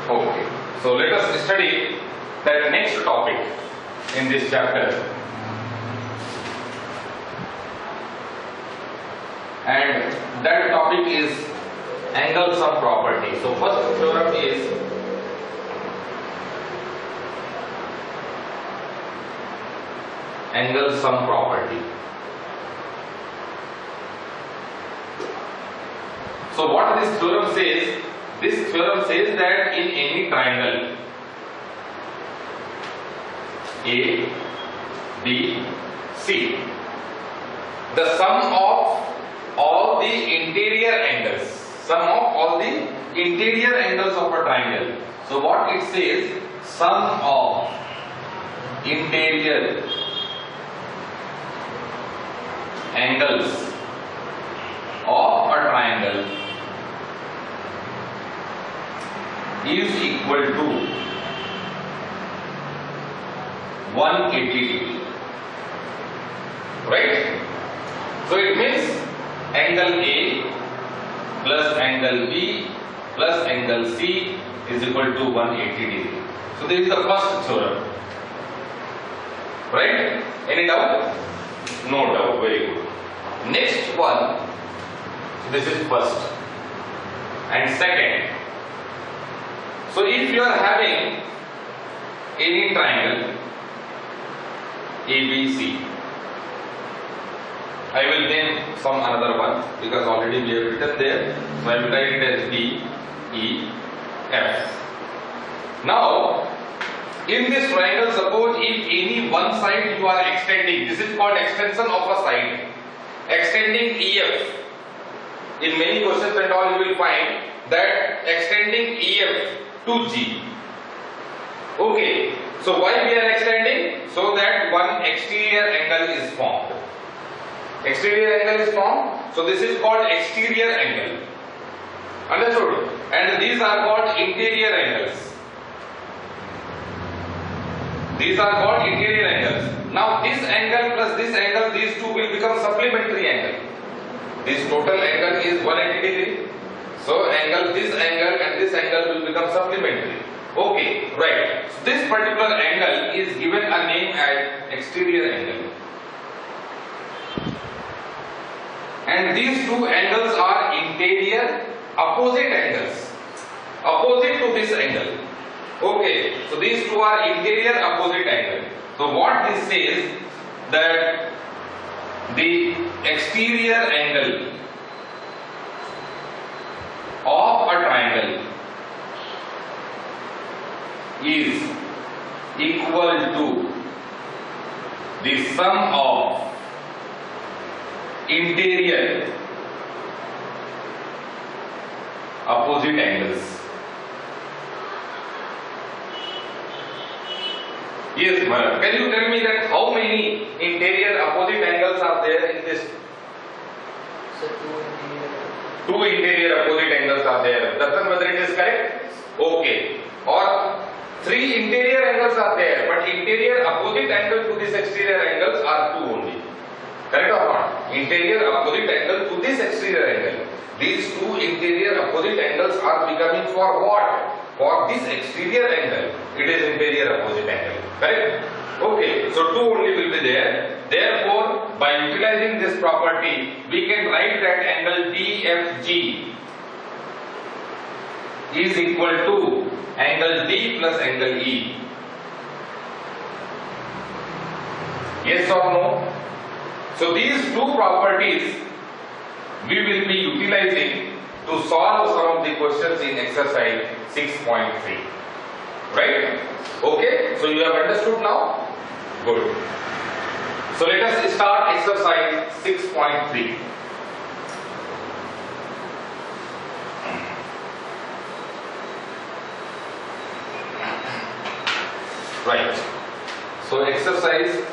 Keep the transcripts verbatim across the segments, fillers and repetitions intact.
Okay, so let us study the next topic in this chapter, and that topic is angle sum property. So first theorem is angle sum property. So what this theorem says, this theorem says that in any triangle A, B, C, the sum of all the interior angles, sum of all the interior angles of a triangle. So what it says, sum of interior angles of a triangle is equal to one hundred eighty degree, right? So it means angle A plus angle B plus angle C is equal to one hundred eighty degree. So this is the first theorem, right? Any doubt? No doubt. Very good. Next one, so this is first and second. So if you are having any triangle A B C, I will name some another one because already we have written there, so I will write it as D, E, F. Now in this triangle, suppose if any one side you are extending, this is called extension of a side, extending E F. In many questions and all you will find that extending E F to G. Okay, so why we are extending? So that one exterior angle is formed. Exterior angle is formed, so this is called exterior angle. Understood? And these are called interior angles. These are called interior angles. Now this angle plus this angle, these two will become supplementary angle. This total angle is one hundred eighty degree. So angle, this angle and this angle will become supplementary. Okay, right. So this particular angle is given a name as exterior angle. And these two angles are interior opposite angles. Opposite to this angle. Okay, so these two are interior opposite angle. So what this says, that the exterior angle of a triangle is equal to the sum of interior opposite angles. Yes, Bharat. Can you tell me that how many interior opposite angles are there in this? So two interior. Two interior opposite angles are there. Darsan, whether it is correct? Okay. Or three interior angles are there, but interior opposite angle to this exterior angles are two only. Correct or not? Interior opposite angle to this exterior angle. These two interior opposite angles are becoming for what? For this exterior angle, it is interior opposite angle. Correct? Okay, so two only will be there. Therefore, by utilizing this property, we can write that angle D F G is equal to angle D plus angle E. Yes or no? So these two properties we will be utilizing to solve some of the questions in exercise six point three. Right? Okay? So you have understood now? Good. So let us start exercise six point three. Right. So exercise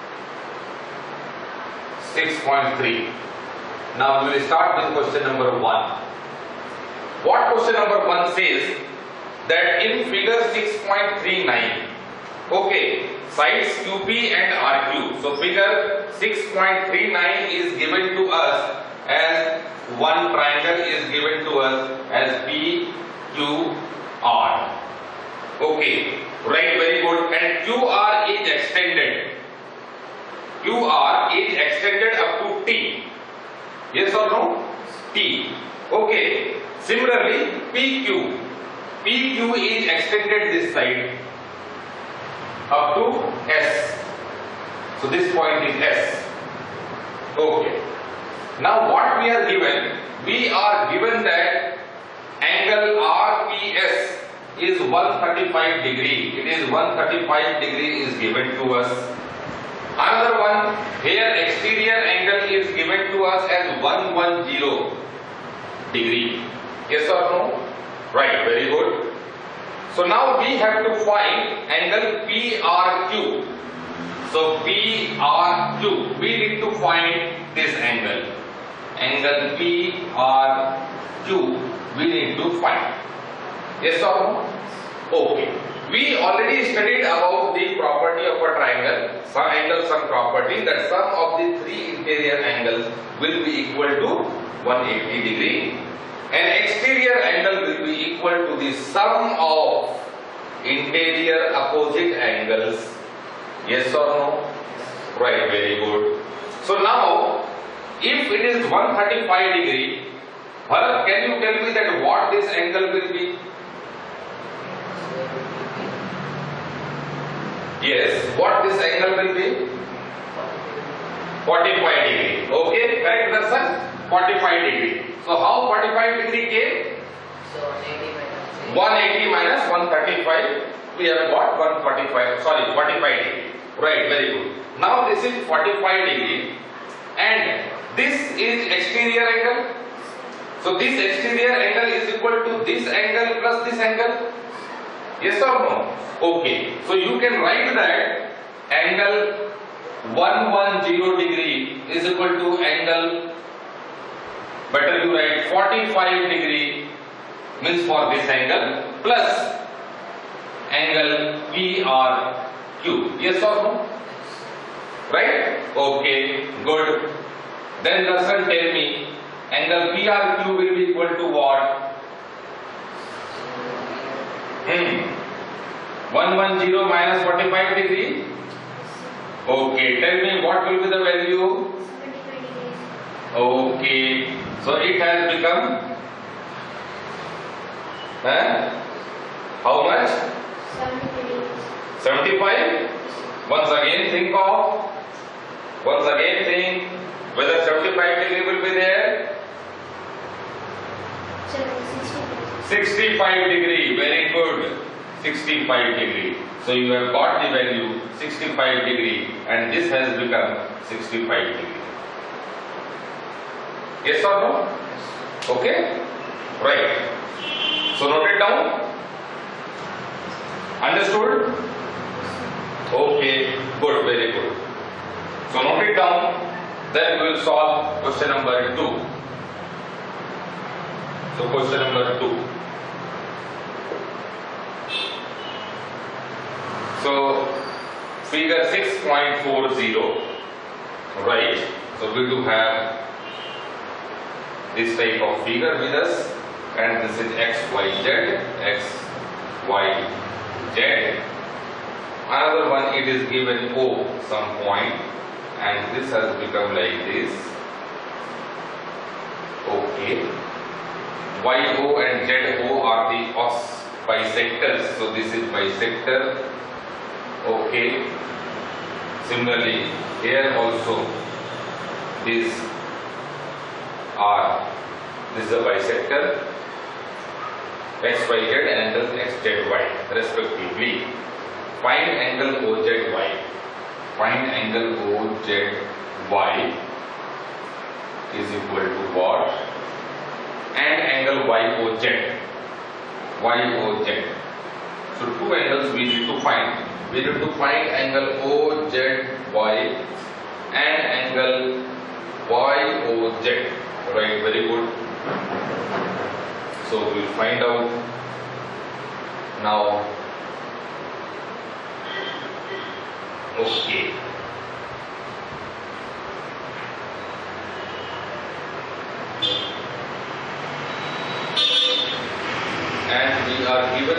six point three. Now we will start with question number one. What question number one says that in figure six point three nine, okay, sides Q P and R Q. So figure six point three nine is given to us as one triangle is given to us as P, Q R. Okay, right, very good. And Q R is extended. Q R is extended up to T. Yes or no? T. Okay. Similarly, P Q. P Q is extended this side up to S. So this point is S. Okay. Now what we are given? We are given that angle R P S is one thirty-five degree. It is one thirty-five degree is given to us. Another one, here exterior angle is given to us as one hundred ten degree. Yes or no? Right, very good. So now we have to find angle P R Q. So P R Q, we need to find this angle. Angle P R Q, we need to find. Yes or no? Okay. We already studied about the property of a triangle, some angle sum property, that sum of the three interior angles will be equal to one hundred eighty degree. And exterior angle will be equal to the sum of interior opposite angles. Yes or no? Right, very good. So now, if it is one hundred thirty-five degree, Bharat, can you tell me that what this angle will be? Yes, what this angle will be? forty-five degree. Okay, correct, Darshan? forty-five degree. So how forty-five degree came? So one hundred eighty minus one hundred thirty-five. We have got one hundred forty-five. Sorry, forty-five degree. Right, very good. Now this is forty-five degree, and this is exterior angle. So this exterior angle is equal to this angle plus this angle. Yes or no? Okay. So you can write that angle one hundred ten degree is equal to angle, better you write forty-five degree, means for this angle, plus angle P R Q. Yes or no? Right? Okay, good. Then Darshan, tell me, angle P R Q will be equal to what? Hmm. one hundred ten minus forty-five degree. Okay, tell me what will be the value? Okay, so it has become huh? How much? seventy-five. Once again think of, once again think whether seventy-five degree will be there. sixty-five degree, very good. sixty-five degree. So you have got the value sixty-five degree, and this has become sixty-five degree. Yes or no? Okay? Right. So note it down. Understood? Okay, good, very good. So note it down. Then we will solve question number two. So question number two. So figure six point four zero, right? So we do have this type of figure with us, and this is x, y, z, x, y, z. Another one, it is given O some point, and this has become like this. Okay. Y O and Z O are the os bisectors, so this is bisector. Okay. Similarly, here also these are, this is a bisector, x y z angles x z y respectively. Find angle O Z Y. Find angle O Z Y is equal to what? And angle Y O Z. Y O Z. So two angles we need to find. We need to find angle O Z Y and angle Y O Z. Right, very good. So we will find out now. Okay. And we are given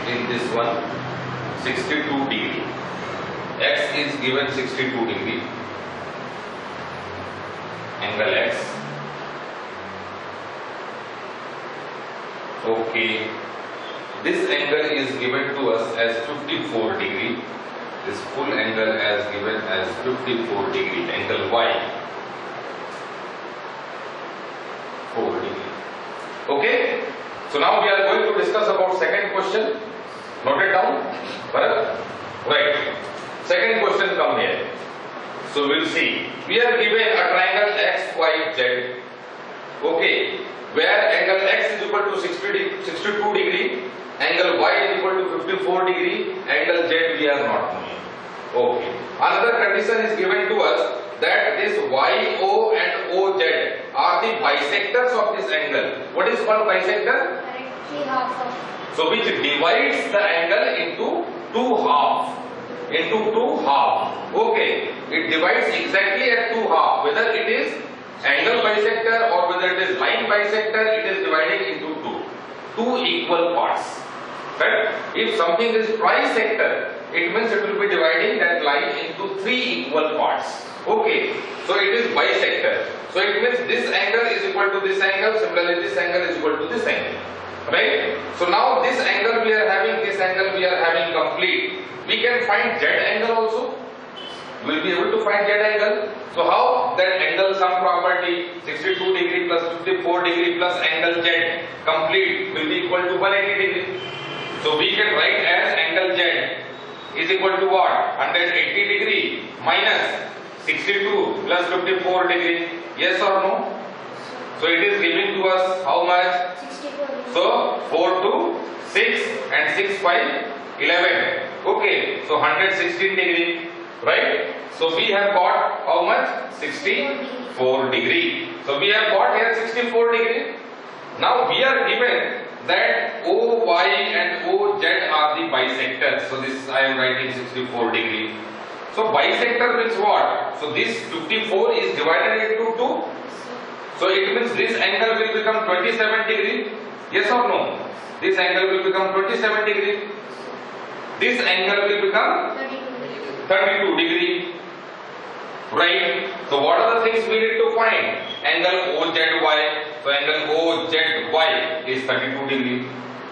in this one sixty-two degree. X is given sixty-two degree. Angle X. Okay. This angle is given to us as fifty-four degree. This full angle as given as fifty-four degree. Angle Y. four degree. Okay. So now we are going to discuss about second question. Note it down. Right. Second question come here. So we'll see. We are given a triangle X Y Z. Okay. Where angle X is equal to sixty-two degree, angle Y is equal to fifty-four degree, angle Z we are not knowing. Okay. Another condition is given to us that this Y O and O Z are the bisectors of this angle. What is called bisector? Directly half of. So which divides the angle into two halves. Into two halves. Okay. It divides exactly at two halves. Whether it is angle bisector or whether it is line bisector, it is dividing into two. Two equal parts. Right? If something is trisector, it means it will be dividing that line into three equal parts. Okay. So it is bisector. So it means this angle is equal to this angle, similarly this angle is equal to this angle. Right? So now this angle we are having, this angle we are having complete. We can find Z angle also. We will be able to find Z angle. So how that angle sum property sixty-two degree plus fifty-four degree plus angle Z complete will be equal to one hundred eighty degree. So we can write as angle Z is equal to what? one hundred eighty degree minus sixty-two plus fifty-four degree. Yes or no? So it is giving to us how much? sixty-four. So four, two, six and six, five, eleven. Okay. So one hundred sixteen degree. Right? So we have got how much? sixty-four degree. So we have got here sixty-four degree. Now we are given that O Y and O Z are the bisectors. So this I am writing sixty-four degree. So bisector means what? So this fifty-four is divided into two. So it means this angle will become twenty-seven degree. Yes or no? This angle will become twenty-seven degree. This angle will become thirty-two degree. Right? So what are the things we need to find? Angle O Z Y. So angle O Z Y is thirty-two degree.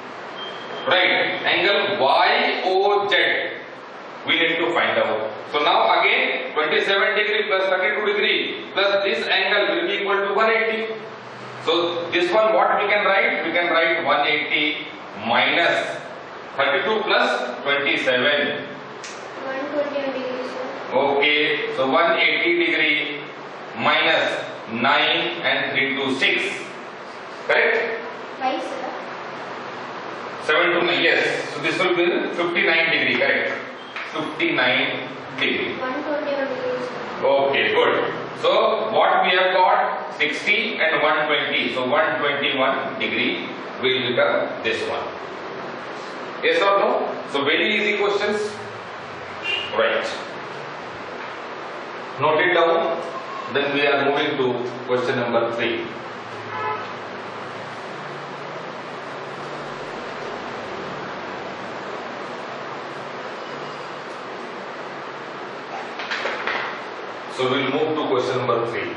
Right? Angle Y O Z we need to find out. So now again twenty-seven degree plus thirty-two degree plus this angle will be equal to one hundred eighty. So this one what we can write? We can write one hundred eighty minus thirty-two plus twenty-seven. one hundred twenty degrees. Okay, so one hundred eighty degree minus nine and three to six. Correct? five, sir. seven to nine, yes. So this will be fifty-nine degree, correct? fifty-nine degree. one hundred twenty-one degrees. Okay, good. So what we have got? sixty and one hundred twenty. So one hundred twenty-one degree will become this one. Yes or no? So very easy questions. Right. Note it down. Then we are moving to question number three. So we will move to question number three.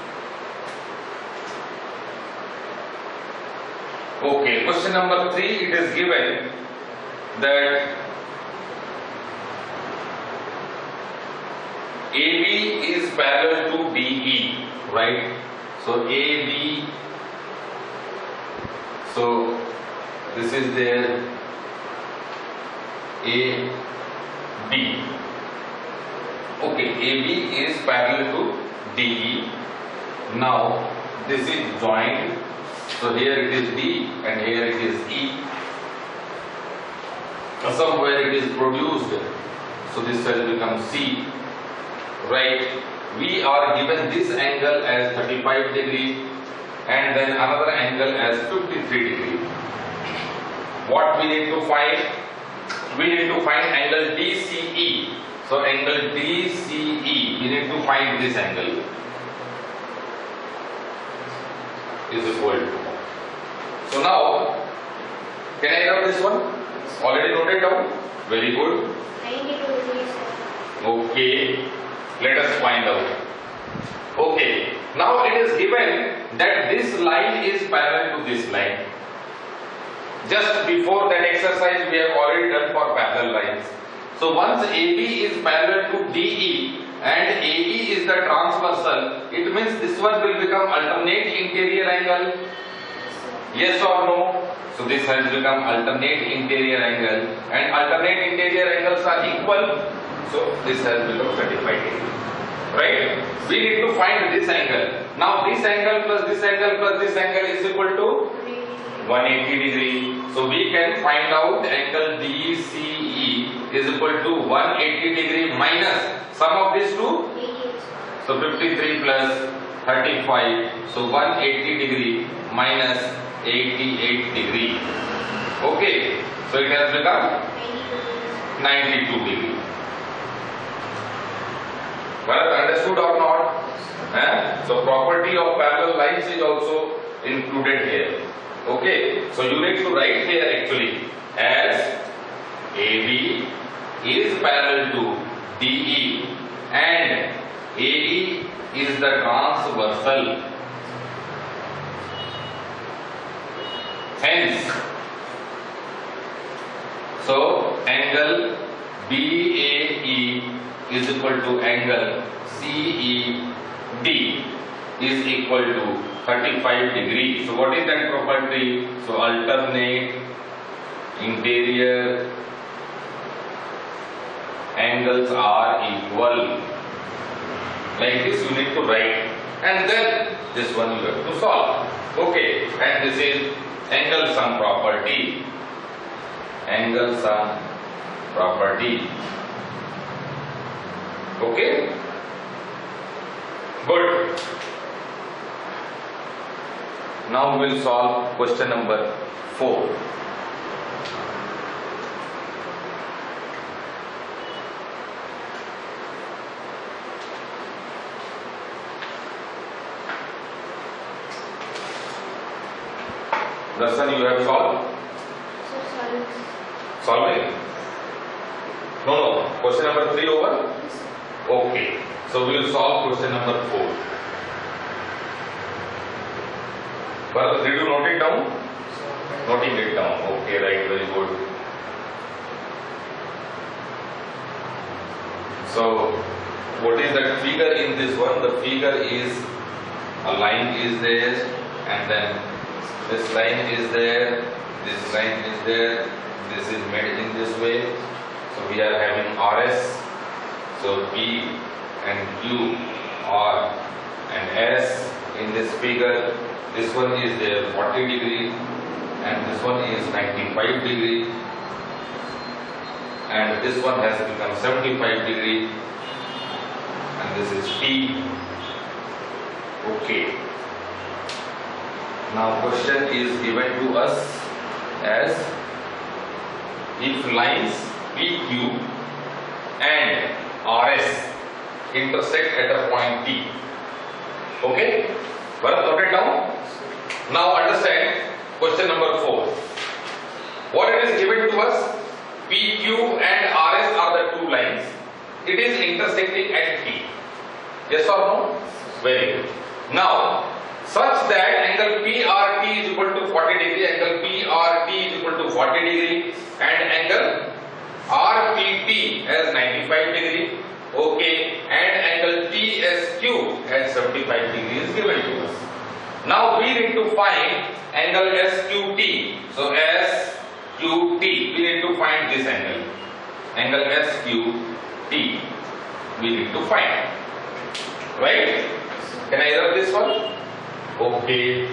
Okay, question number three, it is given that A B is parallel to D E, right? So A B, so this is their A B. Okay, A B is parallel to D E. Now this is joined. So here it is D and here it is E. Somewhere it is produced. So this has become C. Right? We are given this angle as thirty-five degree and then another angle as fifty-three degree. What we need to find? We need to find angle D C E. So angle D C E, we need to find this angle is equal to. So now, can I rub this one? Already noted down? Very good. ninety-two degrees, sir. Okay. Let us find out. Okay. Now it is given that this line is parallel to this line. Just before that exercise we have already done for parallel lines. So once A B is parallel to D E and A E is the transversal, it means this one will become alternate interior angle. Yes or no? So this has become alternate interior angle, and alternate interior angles are equal. So this has become thirty-five degree. Right? We need to find this angle. Now this angle plus this angle plus this angle is equal to one hundred eighty degree. So we can find out angle D C E is equal to one hundred eighty degree minus sum of these two. eighty-eight. So fifty-three plus thirty-five. So one hundred eighty degree minus eighty-eight degree. Okay. So it has become ninety-two degree. Well, understood or not? Eh? So property of parallel lines is also included here. Okay. So you need to write here actually as A B is parallel to D E and A E is the transversal. Hence, so angle B A E is equal to angle C E D is equal to thirty-five degree. So what is that property? So alternate interior angles are equal. Like this you need to write, and then this one you have to solve. Okay, and this is angle sum property. Angle sum property. Okay? Good. Now we will solve question number four. Darshan, you have solved? So sorry. Solving? No, no. Question number three over? Okay. So we will solve question number four. Well, did you note it down? Noting it down. Okay, right. Very good. So, what is that figure in this one? The figure is a line is there, and then this line is there, this line is there, this is made in this way. So we are having R S, so P and Q, R and S in this figure. This one is there forty degree and this one is ninety-five degree and this one has become seventy-five degree and this is T. Okay. Now question is given to us as if lines P Q and R S intersect at a point T. Okay? Bharat, note it down. Now understand question number four. What it is given to us? P Q and R S are the two lines. It is intersecting at T. Yes or no? Very good. Now, such that angle P R T is equal to forty degree, angle P R T is equal to forty degree, and angle R P T as ninety-five degree. Okay, and angle T S Q at seventy-five degree is given to us. Now we need to find angle S Q T. So S Q T, we need to find this angle. Angle S Q T, we need to find. Right? Can I write this one? Okay.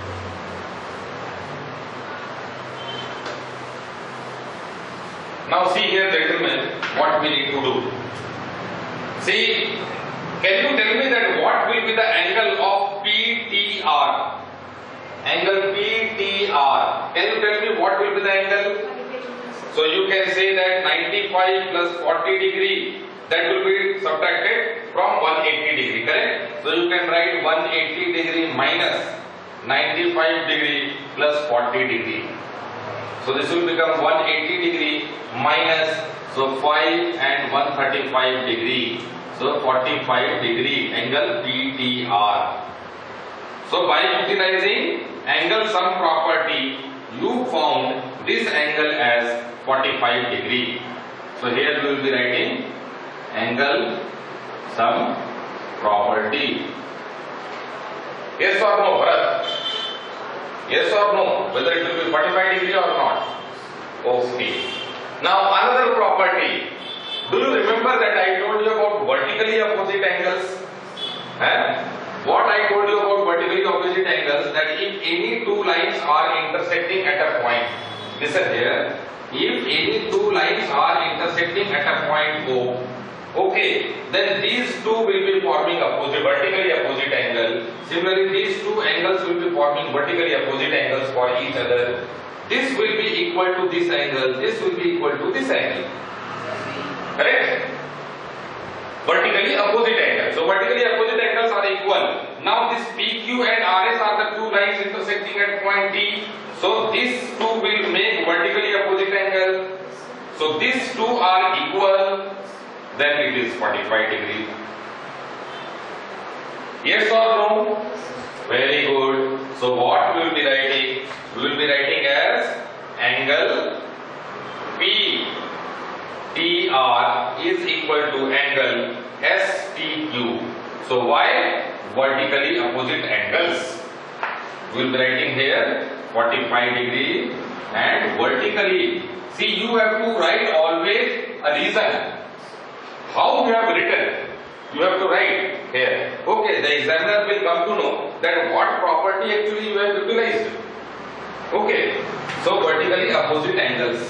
Now see here, gentlemen, what we need to do. See, can you tell me that what will be the angle of P T R? Angle P T R. Can you tell me what will be the angle? So you can say that ninety-five plus forty degree, that will be subtracted from one hundred eighty degree, correct? So you can write one hundred eighty degree minus ninety-five degree plus forty degree. So this will become one hundred eighty degree minus so five and one hundred thirty-five degree. So forty-five degree angle P T R. So by utilizing angle sum property, you found this angle as forty-five degree. So here we will be writing angle sum property. Yes or no, Bharat? Yes or no? Whether it will be forty-five degree or not? Okay. Now another property. Do you remember that I told you about vertically opposite angles? Eh? What I told you about vertically opposite angles, that if any two lines are intersecting at a point, listen here, if any two lines are intersecting at a point O, okay, then these two will be forming opposite, vertically opposite angle. Similarly, these two angles will be forming vertically opposite angles for each other. This will be equal to this angle, this will be equal to this angle. Correct? Vertically opposite angles. So vertically opposite angles are equal. Now this P Q and R S are the two lines intersecting at point T. So these two will make vertically opposite angle. So these two are equal. Then it is forty-five degree. Yes or no? Very good. So what we will be writing? We will be writing as angle P T R is equal to angle S T Q. So why? Vertically opposite angles. We will be writing here forty-five degree and vertically. See, you have to write always a reason. How you have written? You have to write here. Okay, the examiner will come to know that what property actually you have utilized. Okay, so vertically opposite angles.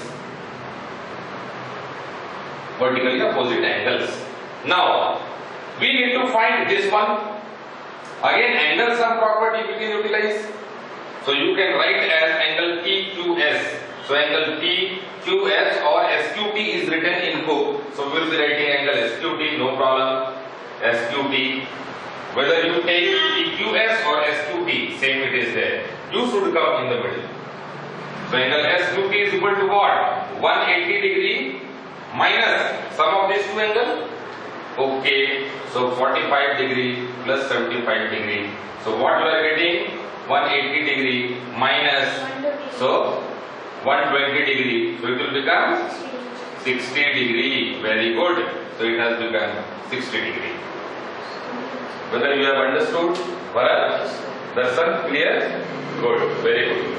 Vertically opposite angles. Now, we need to find this one. Again, angle sum property we can utilize. So you can write as angle P Q S. So angle P Q S or S Q T is written in book. So we will be writing angle S Q T, no problem. S Q T. Whether you take P Q S or S Q T, same it is there. You should come in the middle. So angle S Q T is equal to what? one hundred eighty degree minus sum of these two angles. Okay. So forty-five degree plus seventy-five degree. So what you are getting? one hundred eighty degree minus. So one hundred twenty degree. So it will become sixty degree. Very good. So it has become sixty degree. Whether you have understood? Bharat? Darshan? Clear? Good. Very good.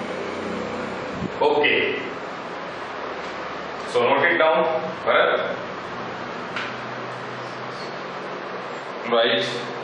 Okay. So note it down. Bharat? Right.